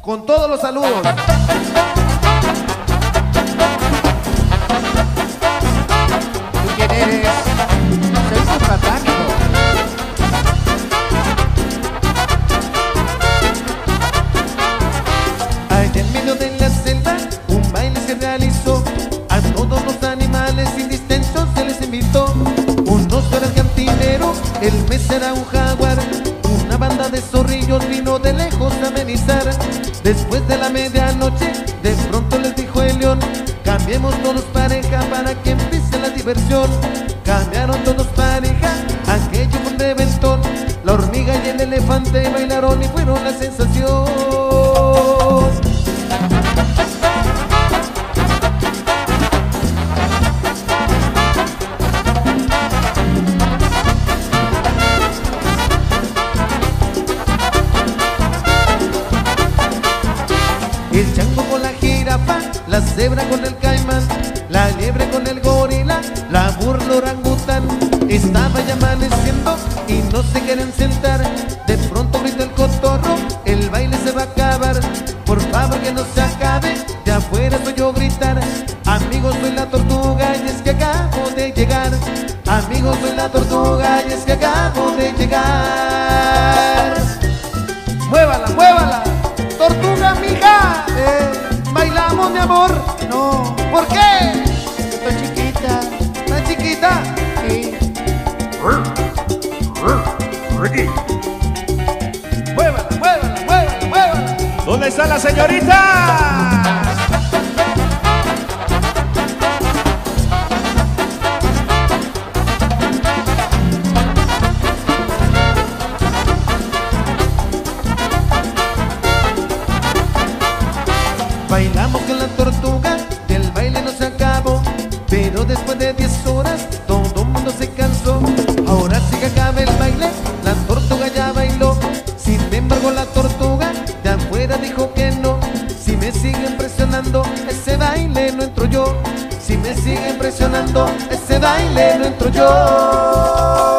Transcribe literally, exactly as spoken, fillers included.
con todos los saludos. ¿Tú quién eres? Soy su satánico. Allá en medio de la selva un baile se realizó. A todos los animales indistintos se les invitó. Unos era el cantinero, el mes era un jaguar. Una banda de zorrillos vino de lejos a amenizar. Después de la medianoche, de pronto les dijo el león: cambiemos todos pareja para que empiece la diversión. Cambiaron todos pareja, aquello fue un reventón. La hormiga y el elefante bailaron y fueron la sensación. El chango con la jirafa, la cebra con el caimán, la liebre con el gorila, la burla orangután. Estaba ya amaneciendo y no se quieren sentar. De pronto grita el cotorro, el baile se va a acabar. Por favor que no se acabe, de afuera soy yo gritar: amigos, soy la tortuga y es que acabo de llegar. Amigos, soy la tortuga y es que acabo de llegar. Muévala, muévala, tortuga mija. Eh, bailamos, mi amor. No, ¿Por qué? estoy chiquita. ¿Tan chiquita? Sí. Muévala, muévala, muévala, muévala. ¿Dónde está la señorita? Bailamos con la tortuga, del baile no se acabó. Pero después de diez horas, todo el mundo se cansó. Ahora sí que acaba el baile, la tortuga ya bailó. Sin embargo la tortuga de afuera dijo que no. Si me siguen presionando, ese baile no entro yo. Si me siguen presionando, ese baile no entro yo.